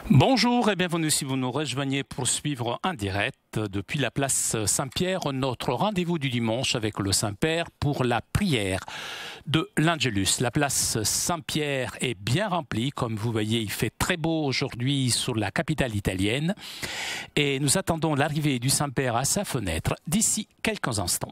Bonjour et bienvenue si vous nous rejoignez pour suivre en direct depuis la place Saint-Pierre, notre rendez-vous du dimanche avec le Saint-Père pour la prière de l'Angelus. La place Saint-Pierre est bien remplie, comme vous voyez, il fait très beau aujourd'hui sur la capitale italienne et nous attendons l'arrivée du Saint-Père à sa fenêtre d'ici quelques instants.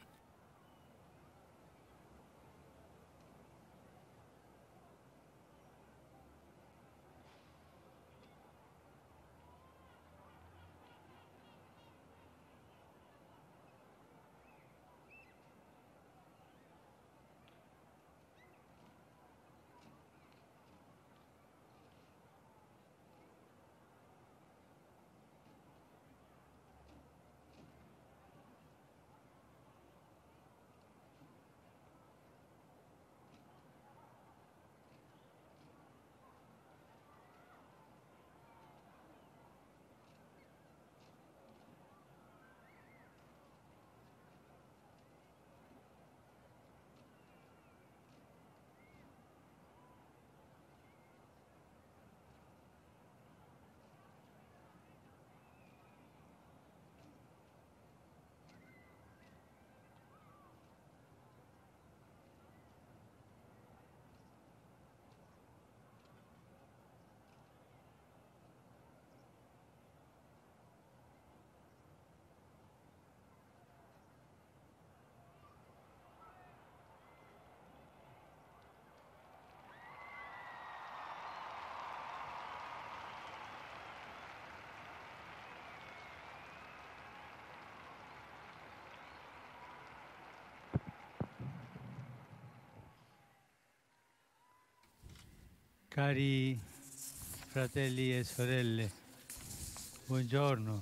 Cari fratelli e sorelle, buongiorno.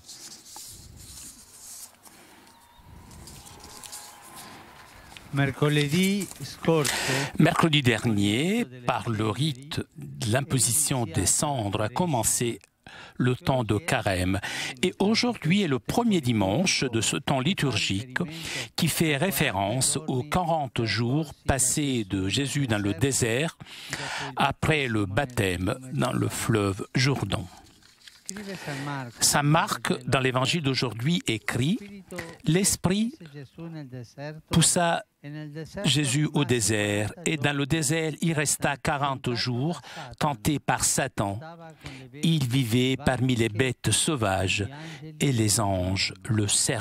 Mercredi dernier, par le rite de l'imposition des cendres, a commencé le temps de carême. Et aujourd'hui est le premier dimanche de ce temps liturgique qui fait référence aux 40 jours passés de Jésus dans le désert après le baptême dans le fleuve Jourdain. Saint Marc, dans l'évangile d'aujourd'hui, écrit « L'Esprit poussa Jésus au désert, et dans le désert, il resta 40 jours, tenté par Satan. Il vivait parmi les bêtes sauvages, et les anges le servaient. »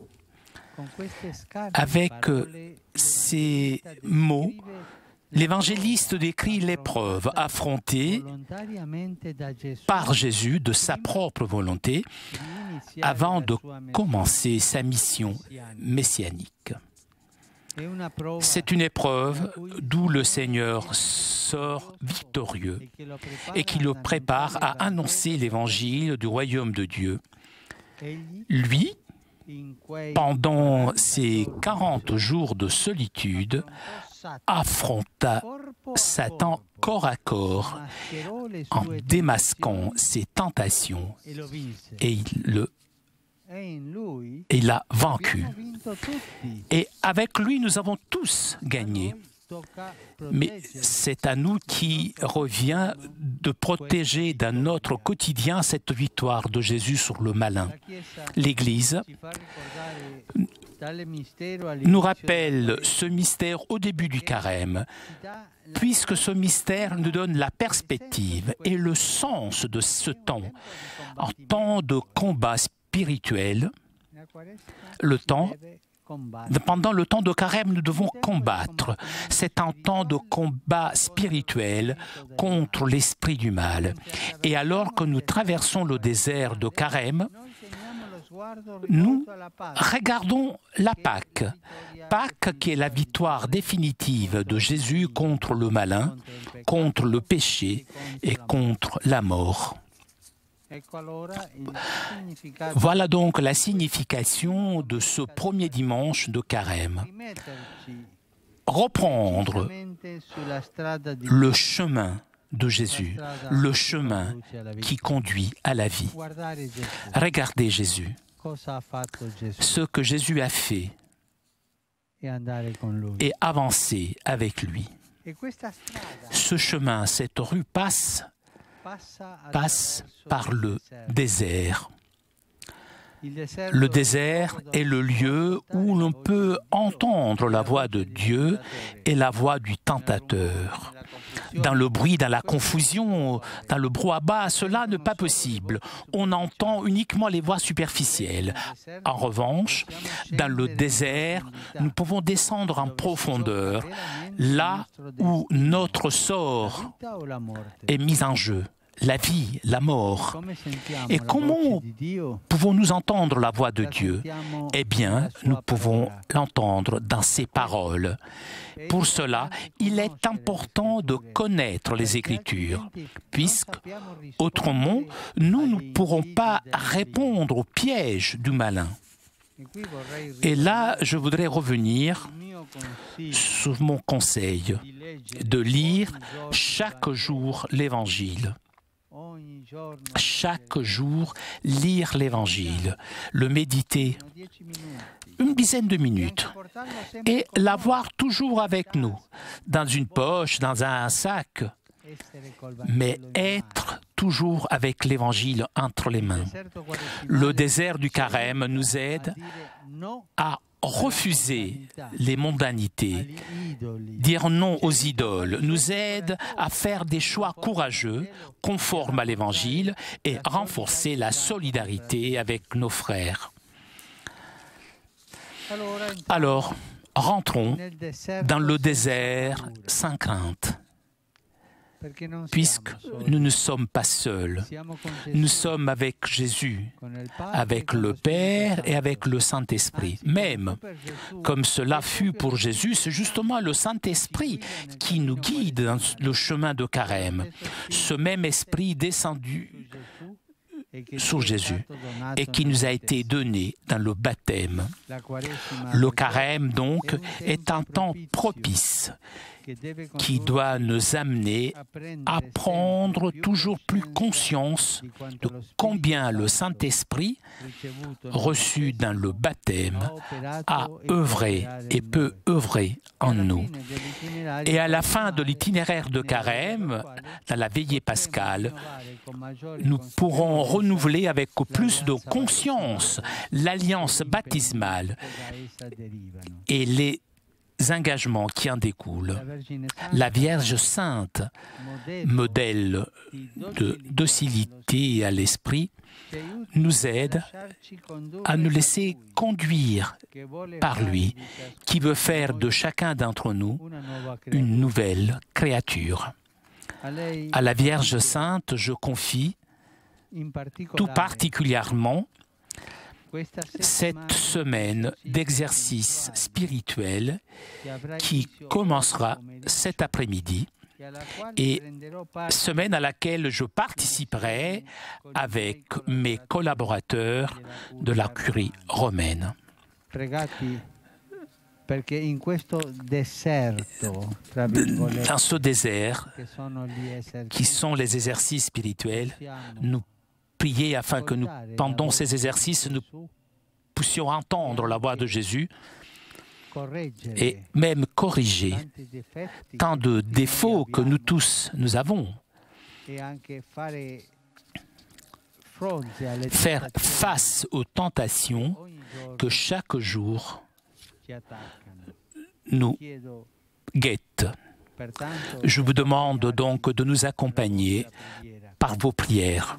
Avec ces mots, l'évangéliste décrit l'épreuve affrontée par Jésus de sa propre volonté avant de commencer sa mission messianique. C'est une épreuve d'où le Seigneur sort victorieux et qui le prépare à annoncer l'évangile du royaume de Dieu. Lui, pendant ces 40 jours de solitude, affronta Satan corps à corps en démasquant ses tentations et il l'a vaincu. Et avec lui, nous avons tous gagné. Mais c'est à nous qui revient de protéger dans notre quotidien cette victoire de Jésus sur le malin. L'Église nous rappelle ce mystère au début du carême, puisque ce mystère nous donne la perspective et le sens de ce temps, en temps de combat spirituel. Pendant le temps de carême, nous devons combattre. C'est un temps de combat spirituel contre l'esprit du mal. Et alors que nous traversons le désert de carême, nous regardons la Pâque. Pâque qui est la victoire définitive de Jésus contre le malin, contre le péché et contre la mort. Voilà donc la signification de ce premier dimanche de carême. Reprendre le chemin de Jésus, le chemin qui conduit à la vie. Regardez Jésus, ce que Jésus a fait et avancer avec lui. Ce chemin, cette rue passe passe par le désert. Le désert est le lieu où l'on peut entendre la voix de Dieu et la voix du tentateur. Dans le bruit, dans la confusion, dans le brouhaha, cela n'est pas possible. On entend uniquement les voix superficielles. En revanche, dans le désert, nous pouvons descendre en profondeur, là où notre sort est mis en jeu. La vie, la mort. Et comment pouvons-nous entendre la voix de Dieu? Eh bien, nous pouvons l'entendre dans ses paroles. Pour cela, il est important de connaître les Écritures, puisque, autrement, nous ne pourrons pas répondre au piège du malin. Et là, je voudrais revenir sur mon conseil de lire chaque jour l'Évangile. Chaque jour, lire l'Évangile, le méditer une dizaine de minutes et l'avoir toujours avec nous, dans une poche, dans un sac, mais être toujours avec l'Évangile entre les mains. Le désert du Carême nous aide à refuser les mondanités, dire non aux idoles, nous aide à faire des choix courageux, conformes à l'Évangile et renforcer la solidarité avec nos frères. Alors, rentrons dans le désert sans crainte, puisque nous ne sommes pas seuls. Nous sommes avec Jésus, avec le Père et avec le Saint-Esprit. Même comme cela fut pour Jésus, c'est justement le Saint-Esprit qui nous guide dans le chemin de Carême. Ce même Esprit descendu sur Jésus et qui nous a été donné dans le baptême. Le Carême, donc, est un temps propice qui doit nous amener à prendre toujours plus conscience de combien le Saint-Esprit, reçu dans le baptême, a œuvré et peut œuvrer en nous. Et à la fin de l'itinéraire de Carême, dans la veillée pascale, nous pourrons renouveler avec plus de conscience l'alliance baptismale et les engagements qui en découlent. La Vierge Sainte, modèle de docilité à l'esprit, nous aide à nous laisser conduire par lui, qui veut faire de chacun d'entre nous une nouvelle créature. À la Vierge Sainte, je confie tout particulièrement cette semaine d'exercice spirituel qui commencera cet après-midi et semaine à laquelle je participerai avec mes collaborateurs de la curie romaine. Dans ce désert, qui sont les exercices spirituels, nous prier afin que nous, pendant ces exercices, nous puissions entendre la voix de Jésus et même corriger tant de défauts que nous tous nous avons. Faire face aux tentations que chaque jour nous guettent. Je vous demande donc de nous accompagner par vos prières.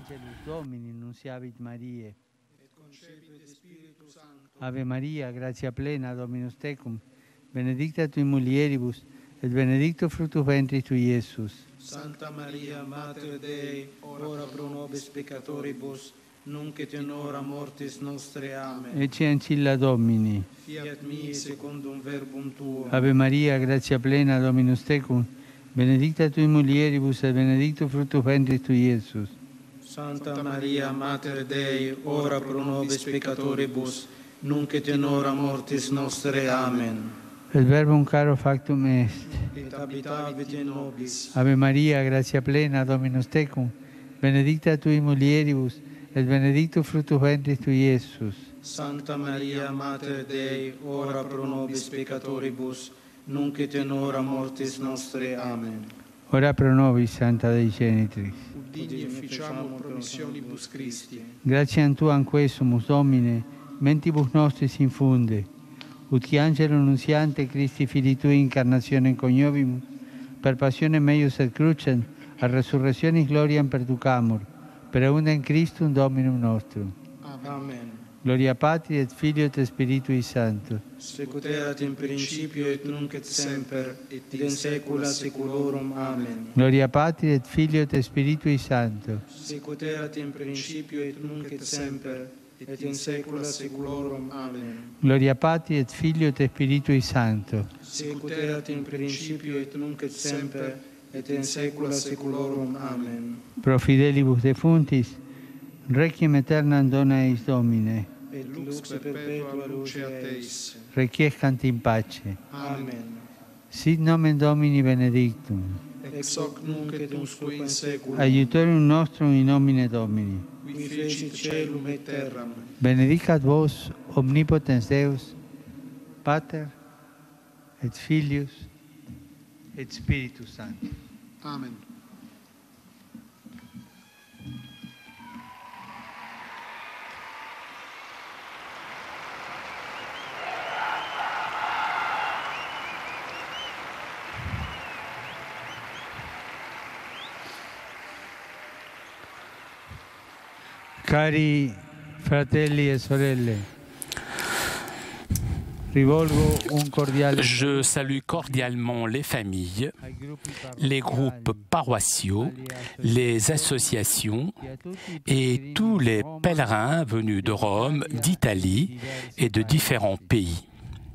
Ave Maria, gratia plena, Dominus tecum, benedicta tui mulieribus, et benedictus fructus ventris tui, Iesus. Santa Maria, Mater Dei, ora pro nobis peccatoribus, nunc et in hora mortis nostre. Amen. Ecce ancilla Domini. Fiat mi secundum verbum tuum. Ave Maria, gratia plena, Dominus tecum, benedicta tui mulieribus, et benedictus fructus ventris tui, Iesus. Santa Maria, Mater Dei, ora pro nobis peccatoribus, nunc et in hora mortis nostre. Amen. Et verbum caro factum est. Et habitavit in nobis. Ave Maria, gratia plena, Dominus tecum, benedicta tui mulieribus, et benedictus fructus ventris tui, Iesus. Santa Maria, Mater Dei, ora pro nobis peccatoribus, nunc et in hora mortis nostre. Amen. Ora pro nobis, Santa Dei Genitrix. Udini e ficiamur promissionibus Christi. Gratiam Tuam quesumus, Domine, mentibus nostris infunde, ut qui angelo nuntiante Christi Filii Tui incarnationem coniovimus, per passionem meius et crucem, a resurrectionis gloriam perducamur, per eundem Christum Dominum nostrum. Amen. Gloria Patri et Filio et Spiritui Sancto. Sicut erat in principio et nunc et semper et in saecula saeculorum. Amen. Gloria Patri et Filio et Spiritui Sancto. Sicut erat in principio et nunc et semper et in saecula saeculorum. Amen. Gloria Patri et Filio et Spiritui Sancto. Sicut erat in principio et nunc et semper et in saecula saeculorum. Amen. Pro fidelibus defuntis, requiem aeternam dona eis Domine. Et lux perpetua luce a Teis. Requiescant in pace. Amen. Sit nomen Domini benedictum. Ex hoc nunc et usque in saeculum. Aiutorium nostrum in nomine Domini. Qui fecit caelum et terram. Benedicat vos, omnipotens Deus, Pater, et Filius, et Spiritus Sanctus. Amen. Cari fratelli e sorelle, rivolgo un cordiale Je salue cordialement les familles, ai gruppi les groupes paroissiaux, les associations et tous les pèlerins venus de Rome, d'Italie et de différents pays.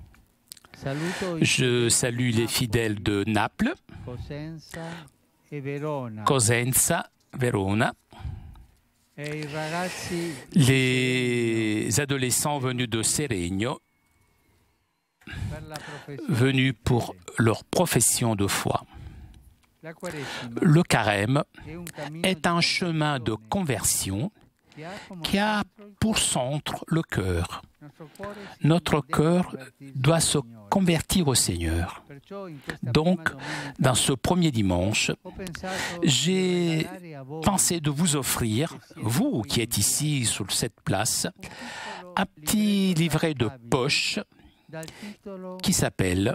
Je salue les fidèles de Naples, Cosenza e Verona, Cosenza, Verona, e i ragazzi les adolescents venus de Seregno, per la professione. venus pour leur profession de foi. La Quaresima Le carême è un cammino est un chemin de conversion qui a pour centre le cœur. Notre cœur doit se convertir au Seigneur. Donc, dans ce premier dimanche, j'ai pensé de vous offrir, vous qui êtes ici sur cette place, un petit livret de poche qui s'appelle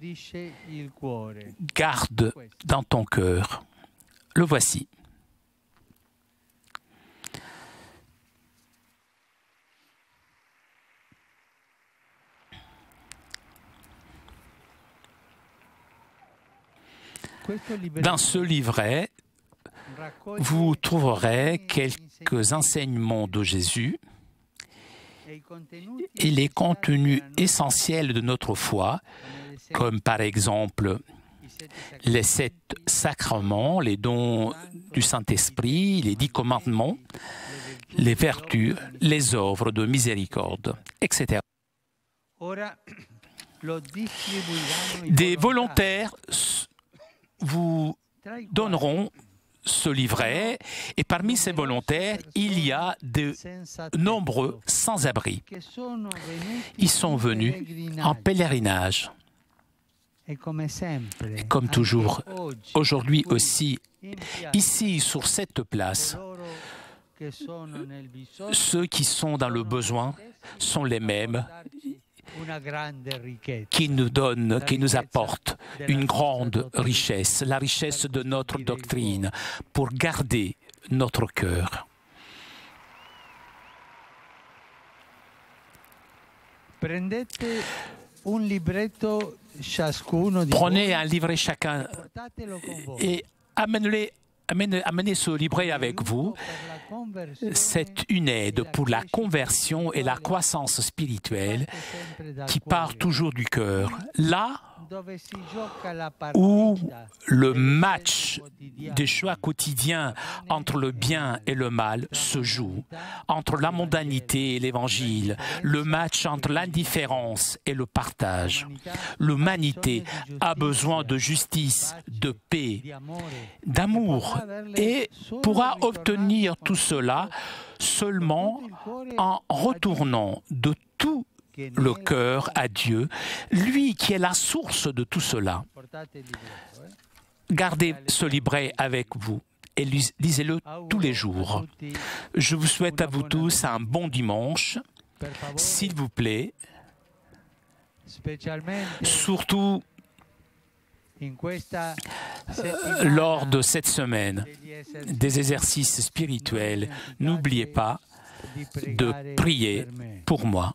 « Garde dans ton cœur ». Le voici. Dans ce livret, vous trouverez quelques enseignements de Jésus et les contenus essentiels de notre foi, comme par exemple les 7 sacrements, les dons du Saint-Esprit, les 10 commandements, les vertus, les œuvres de miséricorde, etc. Des volontaires vous donneront ce livret et parmi ces volontaires, il y a de nombreux sans-abri. Ils sont venus en pèlerinage. Et comme toujours, aujourd'hui aussi, ici sur cette place, ceux qui sont dans le besoin sont les mêmes qui nous donnent, qui nous apportent une grande richesse, la richesse de notre doctrine, pour garder notre cœur. Prenez un livret chacun et amenez ce livret avec vous. C'est une aide pour la conversion et la croissance spirituelle qui part toujours du cœur. Là où le match des choix quotidiens entre le bien et le mal se joue, entre la mondanité et l'évangile, le match entre l'indifférence et le partage. L'humanité a besoin de justice, de paix, d'amour et pourra obtenir tout cela seulement en retournant de tout le cœur à Dieu, lui qui est la source de tout cela. Gardez ce livret avec vous et lisez-le tous les jours. Je vous souhaite à vous tous un bon dimanche. S'il vous plaît, surtout lors de cette semaine des exercices spirituels, n'oubliez pas de prier pour moi.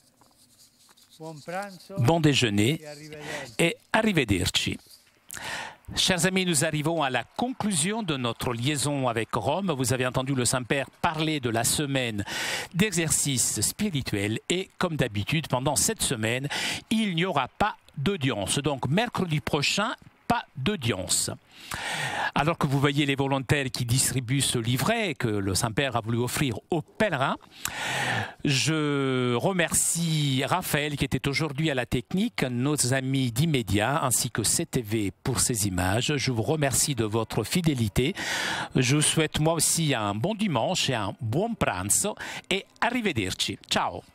Bon déjeuner et arrivederci. Chers amis, nous arrivons à la conclusion de notre liaison avec Rome. Vous avez entendu le Saint-Père parler de la semaine d'exercice spirituel et comme d'habitude, pendant cette semaine, il n'y aura pas d'audience. Donc mercredi prochain, pas d'audience. Alors que vous voyez les volontaires qui distribuent ce livret que le Saint-Père a voulu offrir aux pèlerins, je remercie Raphaël qui était aujourd'hui à la technique, nos amis d'Immédiat ainsi que CTV pour ces images. Je vous remercie de votre fidélité. Je vous souhaite moi aussi un bon dimanche et un buon pranzo et arrivederci. Ciao.